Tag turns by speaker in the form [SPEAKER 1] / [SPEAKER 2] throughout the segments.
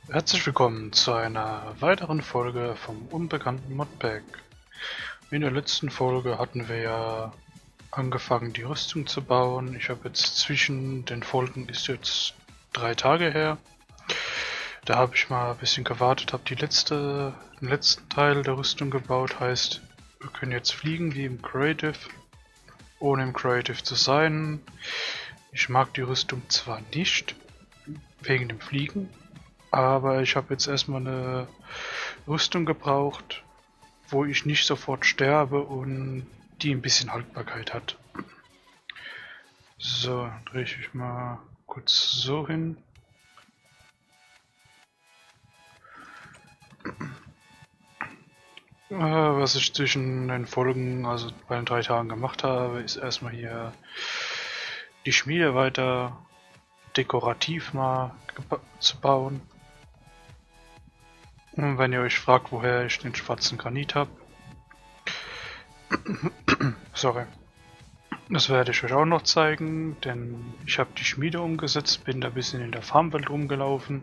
[SPEAKER 1] Herzlich willkommen zu einer weiteren Folge vom unbekannten Modpack. In der letzten Folge hatten wir ja angefangen, die Rüstung zu bauen. Ich habe jetzt zwischen den Folgen, ist jetzt 3 Tage her. Da habe ich mal ein bisschen gewartet, habe den letzten Teil der Rüstung gebaut. Heißt, wir können jetzt fliegen wie im Creative, ohne im Creative zu sein. Ich mag die Rüstung zwar nicht, wegen dem Fliegen, aber ich habe jetzt erstmal eine Rüstung gebraucht, wo ich nicht sofort sterbe und die ein bisschen Haltbarkeit hat. So, drehe ich mich mal kurz so hin. Was ich zwischen den Folgen, also bei den 3 Tagen gemacht habe, ist erstmal hier die Schmiede weiter dekorativ mal zu bauen. Und wenn ihr euch fragt, woher ich den schwarzen Granit habe, sorry, das werde ich euch auch noch zeigen, denn ich habe die Schmiede umgesetzt, bin da ein bisschen in der Farmwelt rumgelaufen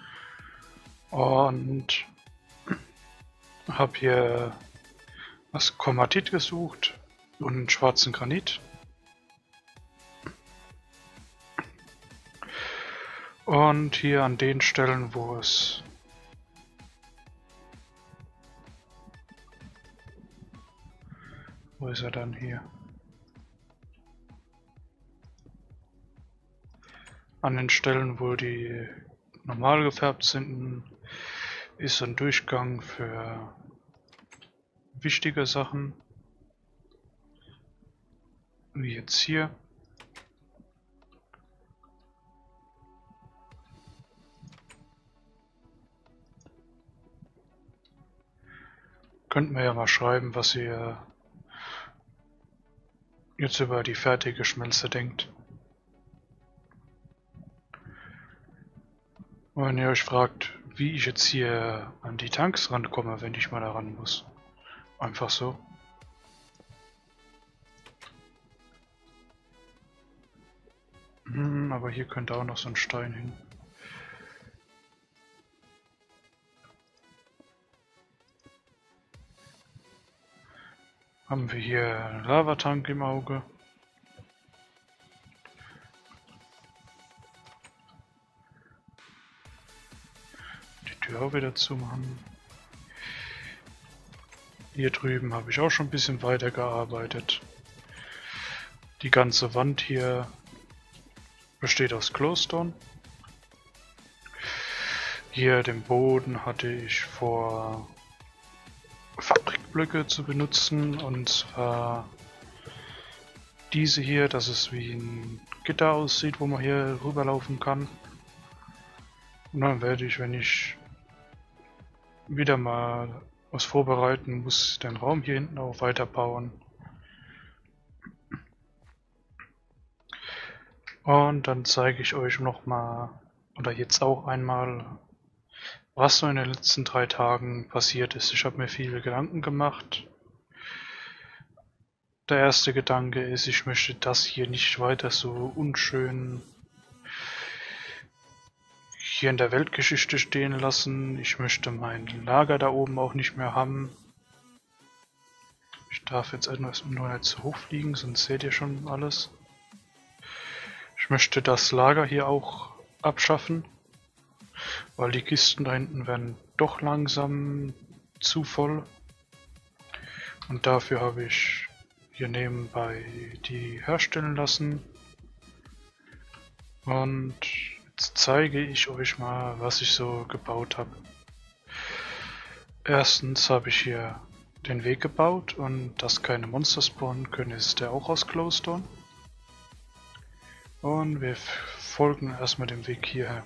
[SPEAKER 1] und habe hier was Chromatit gesucht und einen schwarzen Granit. Und hier an den Stellen, wo es wo ist er dann hier? An den Stellen, wo die normal gefärbt sind, ist ein Durchgang für wichtige Sachen, wie jetzt hier. Könnt mir ja mal schreiben, was ihr jetzt über die fertige Schmelze denkt. Und wenn ihr euch fragt, wie ich jetzt hier an die Tanks rankomme, wenn ich mal da ran muss. Einfach so. Aber hier könnte auch noch so ein Stein hin. Haben wir hier einen Lavatank im Auge. Die Tür auch wieder zumachen. Hier drüben habe ich auch schon ein bisschen weiter gearbeitet. Die ganze Wand hier besteht aus Glowstone. Hier den Boden hatte ich vor, Fabrikblöcke zu benutzen, und zwar diese hier, dass es wie ein Gitter aussieht, wo man hier rüberlaufen kann. Und dann werde ich, wenn ich wieder mal was vorbereiten muss, den Raum hier hinten auch weiterbauen. Und dann zeige ich euch nochmal, oder jetzt auch einmal, was so in den letzten 3 Tagen passiert ist. Ich habe mir viele Gedanken gemacht. Der erste Gedanke ist, ich möchte das hier nicht weiter so unschön hier in der Weltgeschichte stehen lassen. Ich möchte mein Lager da oben auch nicht mehr haben. Ich darf jetzt etwas nur nicht zu hoch fliegen, sonst seht ihr schon alles. Ich möchte das Lager hier auch abschaffen, weil die Kisten da hinten werden doch langsam zu voll. Und dafür habe ich hier nebenbei die herstellen lassen. Und jetzt zeige ich euch mal, was ich so gebaut habe. Erstens habe ich hier den Weg gebaut, und dass keine Monster spawnen können, ist der auch aus Glowstone. Und wir folgen erstmal dem Weg hierher.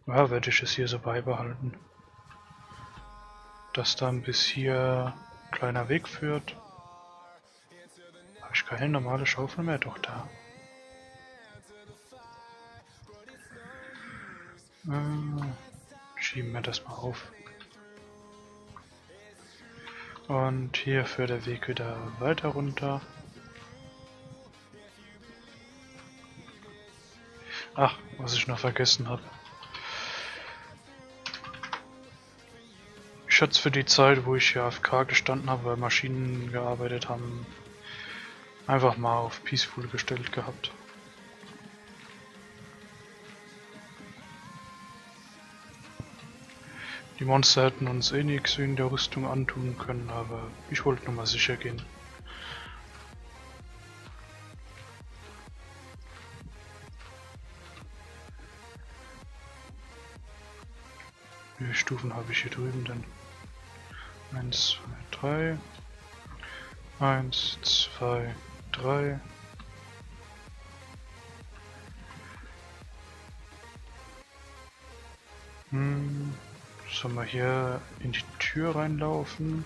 [SPEAKER 1] Ja, werde ich es hier so beibehalten. Dass dann bis hier ein kleiner Weg führt. Habe ich keine normale Schaufel mehr? Doch, da. Schieben wir das mal auf. Und hier führt der Weg wieder weiter runter. Ach, was ich noch vergessen habe. Ich hatte es für die Zeit, wo ich hier AFK gestanden habe, weil Maschinen gearbeitet haben, einfach mal auf Peaceful gestellt gehabt. Die Monster hätten uns eh nichts wegen der Rüstung antun können, aber ich wollte nur mal sicher gehen. Wie viele Stufen habe ich hier drüben denn? 1, 2, 3. 1, 2, 3. Sollen wir hier in die Tür reinlaufen?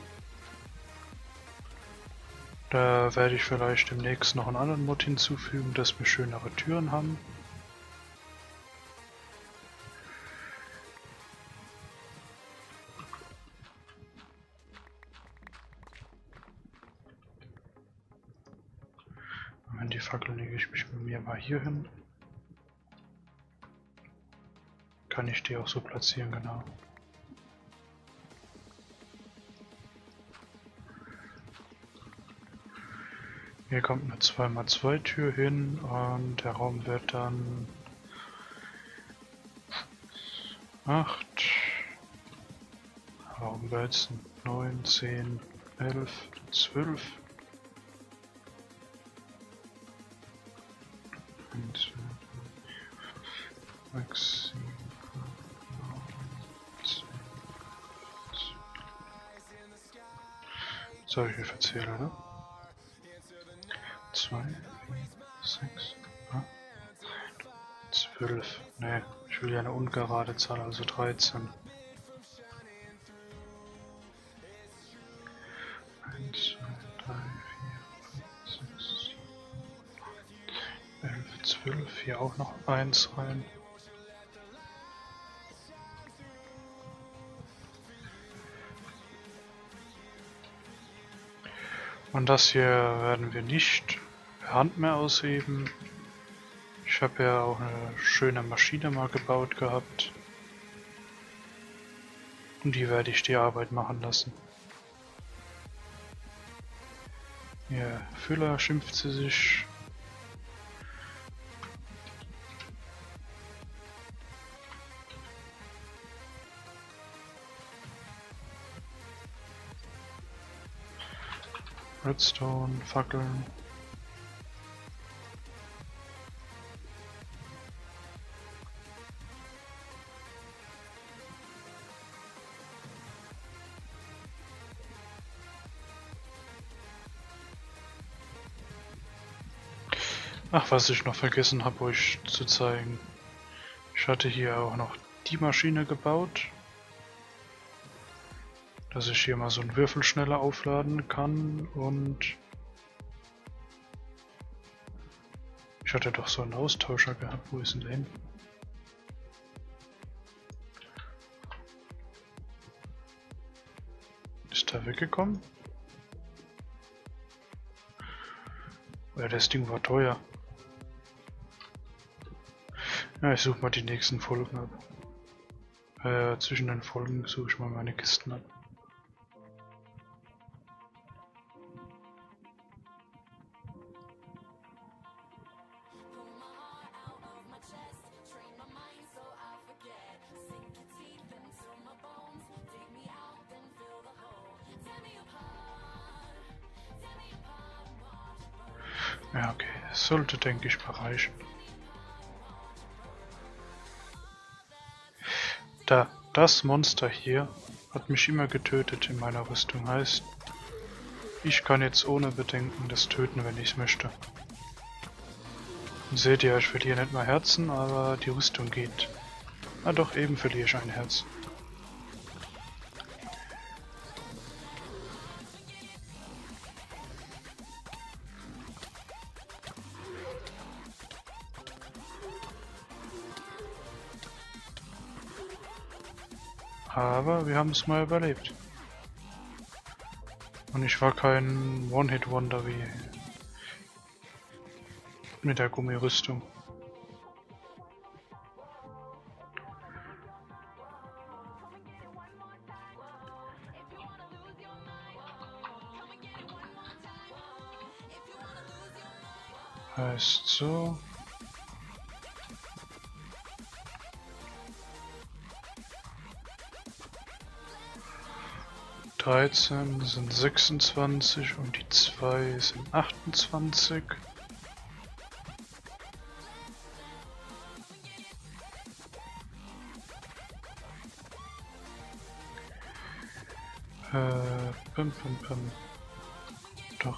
[SPEAKER 1] Da werde ich vielleicht demnächst noch einen anderen Mod hinzufügen, dass wir schönere Türen haben. Wenn die Fackel lege ich mich mit mir mal hier hin. Kann ich die auch so platzieren, genau. Hier kommt eine 2x2 Tür hin und der Raum wird dann 8. Warum wird 9, 10, 11, 12. 1, 2, 6, 7, 9, 10. Jetzt habe ich mir verzählt, oder? 2, 4, 6, 8, 12. Ne, ich will ja eine ungerade Zahl, also 13. 1, 2, 3, 4, 5, 6, 7, 11, 12. Hier auch noch 1 rein. Und das hier werden wir nicht per Hand mehr ausheben. Ich habe ja auch eine schöne Maschine mal gebaut gehabt. Und die werde ich die Arbeit machen lassen. Hier, Füller schimpft sie sich. Redstone, Fackeln. Ach, was ich noch vergessen habe, euch zu zeigen. Ich hatte hier auch noch die Maschine gebaut, dass ich hier mal so einen Würfel schneller aufladen kann, und ich hatte doch so einen Austauscher gehabt. Wo ist denn der hin? Ist der weggekommen? Ja, das Ding war teuer. Ja, ich suche mal die nächsten Folgen ab. Zwischen den Folgen suche ich mal meine Kisten ab. Ja, okay, das sollte, denke ich, mal reichen. Das Monster hier hat mich immer getötet in meiner Rüstung. Heißt, ich kann jetzt ohne Bedenken das töten, wenn ich es möchte. Und seht ihr, ich verliere nicht mal Herzen, aber die Rüstung geht. Ah doch, eben verliere ich ein Herz. Aber wir haben es mal überlebt. Und ich war kein One-Hit-Wonder wie mit der Gummirüstung. Heißt so. Dreizehn sind 26 und die 2 sind 28. Pum, pum, pum. Doch.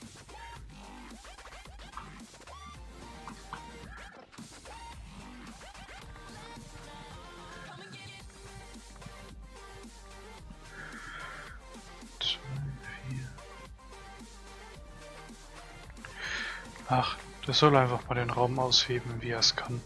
[SPEAKER 1] Ach, das soll einfach mal den Raum ausheben, wie er es kann.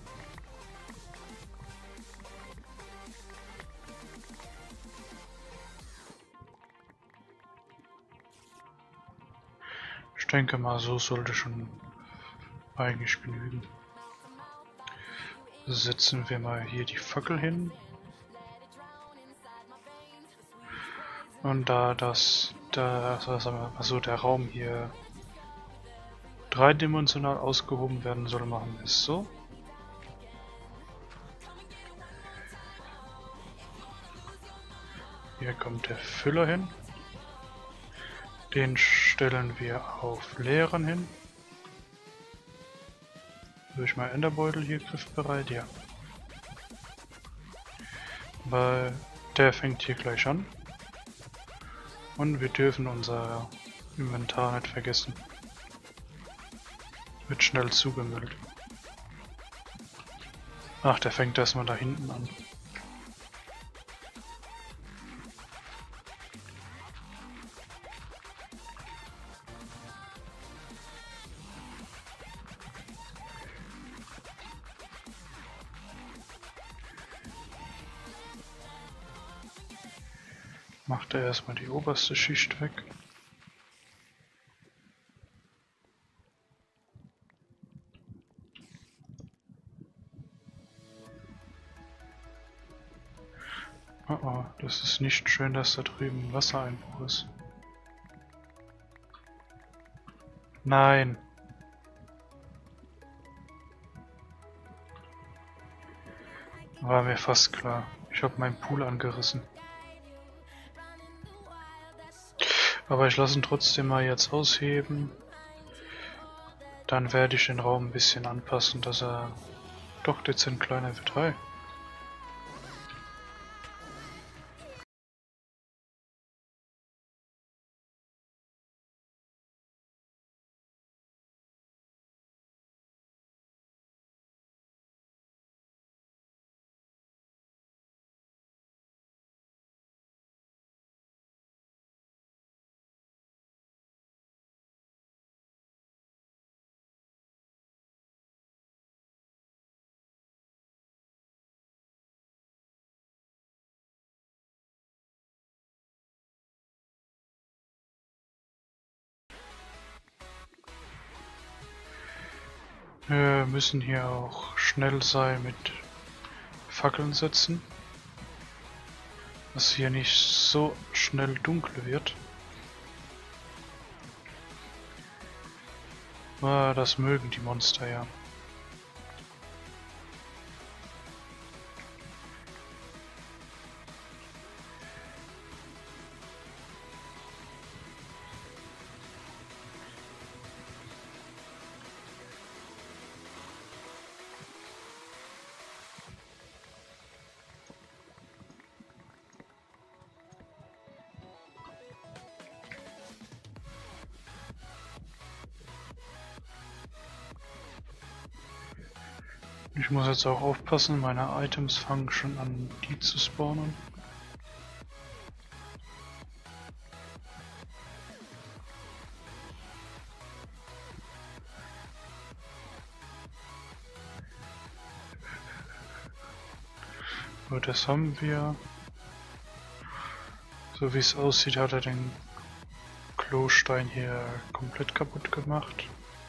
[SPEAKER 1] Ich denke mal, so sollte schon eigentlich genügen. Setzen wir mal hier die Fackel hin. Und also der Raum hier dreidimensional ausgehoben werden soll, machen wir es so. Hier kommt der Füller hin. Den stellen wir auf leeren hin. Habe ich mal Enderbeutel hier griffbereit? Ja. Weil der fängt hier gleich an. Und wir dürfen unser Inventar nicht vergessen. Wird schnell zugemüllt. Ach, der fängt erstmal da hinten an. Macht er erstmal die oberste Schicht weg. Oh oh, das ist nicht schön, dass da drüben Wassereinbruch ist. Nein! War mir fast klar. Ich habe meinen Pool angerissen. Aber ich lasse ihn trotzdem mal jetzt ausheben. Dann werde ich den Raum ein bisschen anpassen, dass er doch dezent kleiner wird. Hi. Wir müssen hier auch schnell sein mit Fackeln setzen, dass hier nicht so schnell dunkel wird. Ah, das mögen die Monster ja. Ich muss jetzt auch aufpassen, meine Items fangen schon an, die zu spawnen. Aber das haben wir. So wie es aussieht, hat er den Klostein hier komplett kaputt gemacht.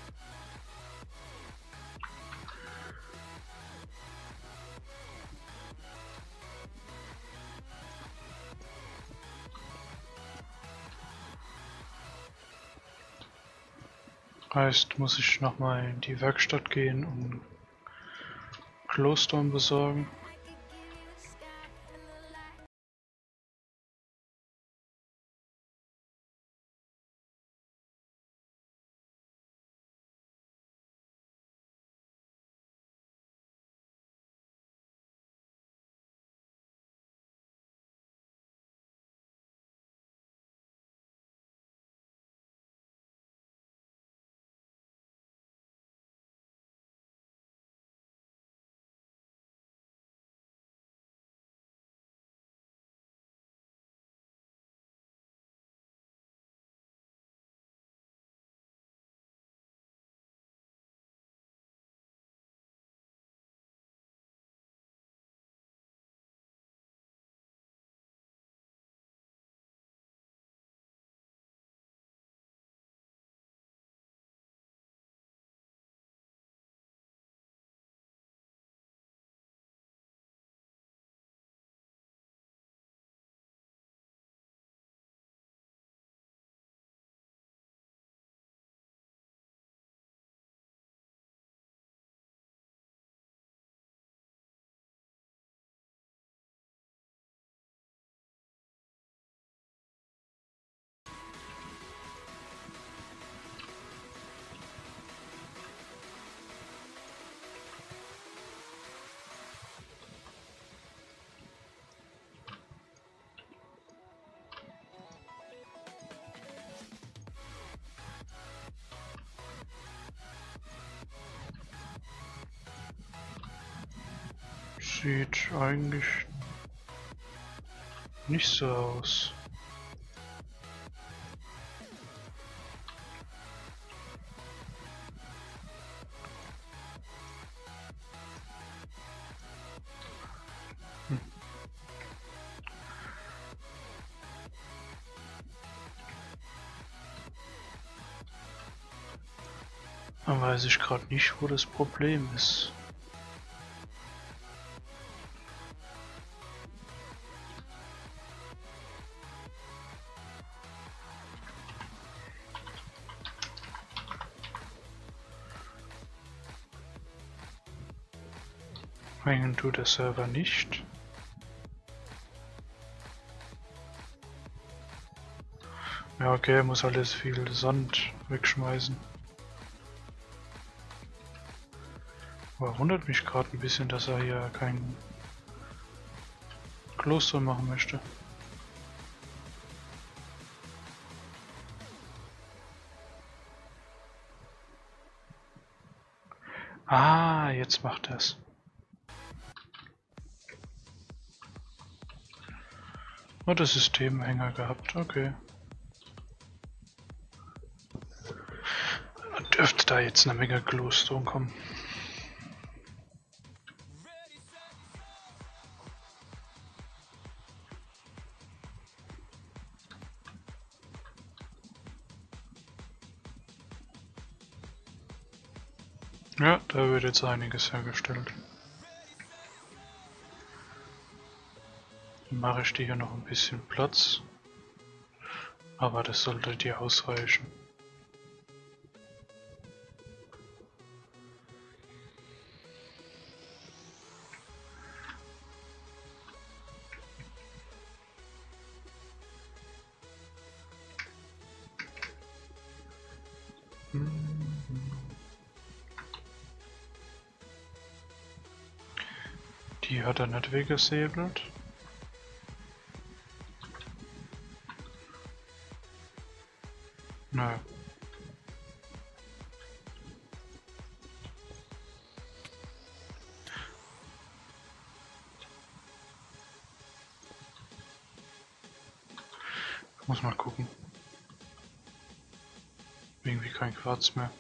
[SPEAKER 1] Heißt, muss ich nochmal in die Werkstatt gehen und Glowstone besorgen. Sieht eigentlich nicht so aus. Dann weiß ich gerade nicht, wo das Problem ist. Hängen tut der Server nicht. Ja, okay, er muss alles viel Sand wegschmeißen. Aber wundert mich gerade ein bisschen, dass er hier kein Kloster machen möchte. Ah, jetzt macht er es. Oh, das Systemhänger gehabt, okay. Dann dürfte da jetzt eine Menge Glowstone kommen. Ja, da wird jetzt einiges hergestellt. Dann mache ich dir hier noch ein bisschen Platz. Aber das sollte dir ausreichen. Die hat er nicht weggesäbelt. Nö. Muss mal gucken. Irgendwie kein Quarz mehr.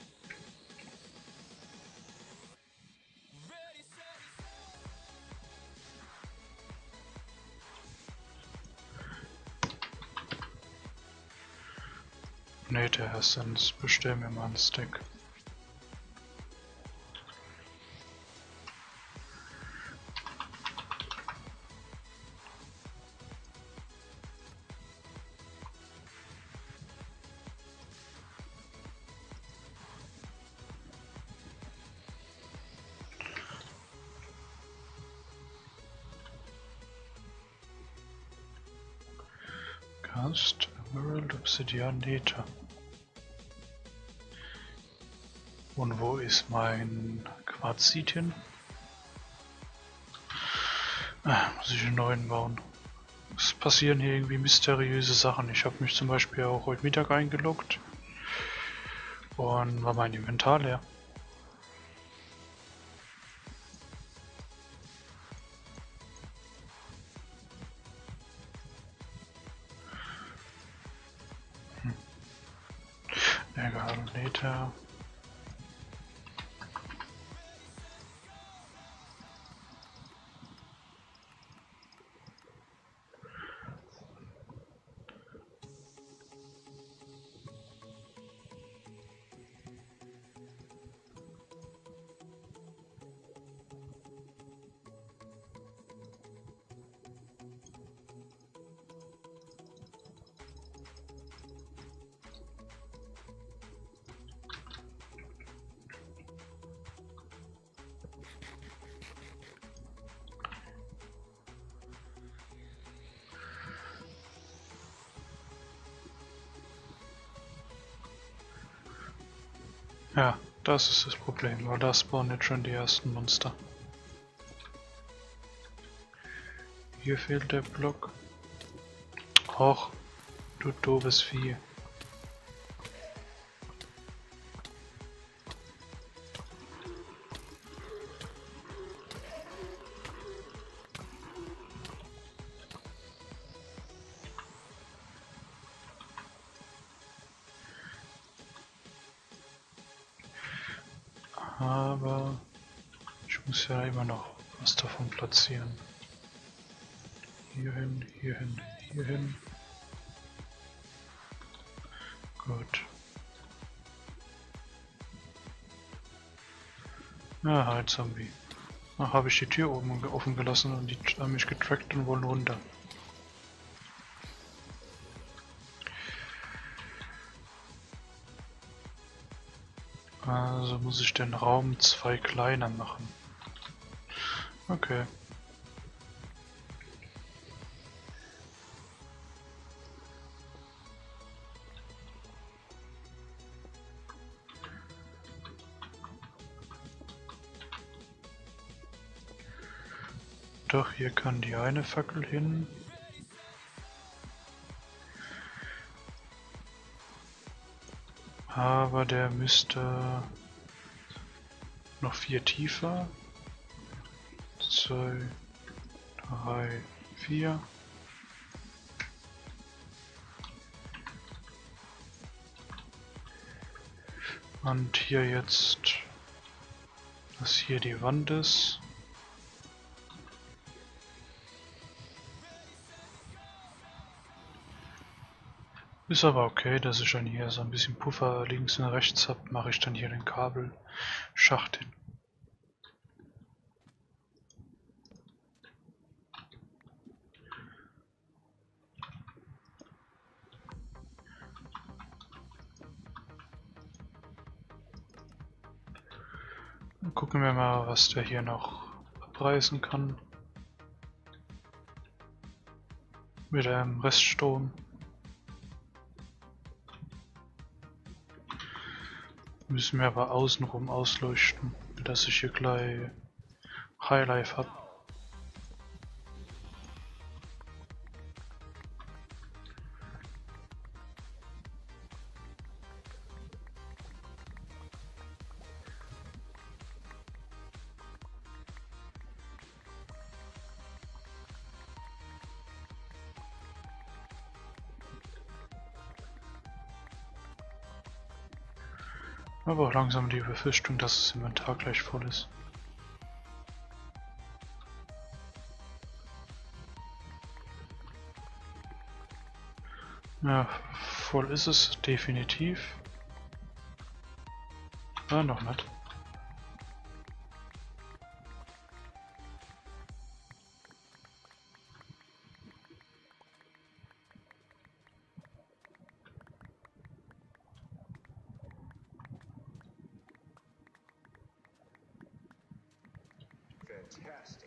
[SPEAKER 1] Ne, der erst, dann bestellen wir mal einen Stack. Cast, Emerald, Obsidian, Nether. Und wo ist mein Quarzitien? Muss ich einen neuen bauen. Es passieren hier irgendwie mysteriöse Sachen. Ich habe mich zum Beispiel auch heute Mittag eingeloggt und war mein Inventar leer. Egal, Nether. Ja, das ist das Problem, weil da spawnen jetzt schon die ersten Monster. Hier fehlt der Block. Och, du doofes Vieh. Aber ich muss ja immer noch was davon platzieren. Hierhin, hierhin, hierhin. Gut. Na, halt Zombie. Ach, habe ich die Tür oben offen gelassen und die haben mich getrackt und wollen runter. Also muss ich den Raum 2 kleiner machen. Okay. Doch, hier kann die eine Fackel hin. Aber der müsste noch 4 tiefer. 2, 3, 4. Und hier jetzt, dass hier die Wand ist. Ist aber okay, dass ich dann hier so ein bisschen Puffer links und rechts habe, mache ich dann hier den Kabelschacht hin. Dann gucken wir mal, was der hier noch abreißen kann. Mit einem Reststrom. Müssen wir aber außenrum ausleuchten, dass ich hier gleich Highlife habe. Aber auch langsam die Befürchtung, dass das Inventar gleich voll ist. Ja, voll ist es definitiv. Ja, noch nicht.
[SPEAKER 2] Fantastic.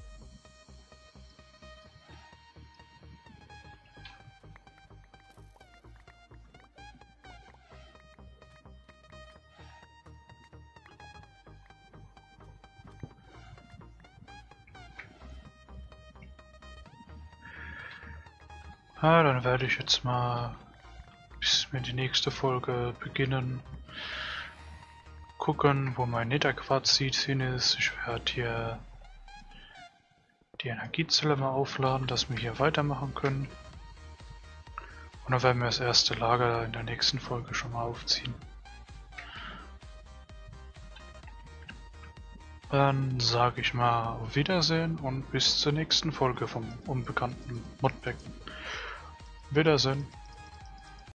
[SPEAKER 1] Ah, dann werde ich jetzt mal, bis wir die nächste Folge beginnen, gucken, wo mein Netherquarz-Seed hin ist. Ich werde hier die Energiezelle mal aufladen, dass wir hier weitermachen können. Und dann werden wir das erste Lager in der nächsten Folge schon mal aufziehen. Dann sage ich mal auf Wiedersehen und bis zur nächsten Folge vom unbekannten Modpack. Wiedersehen.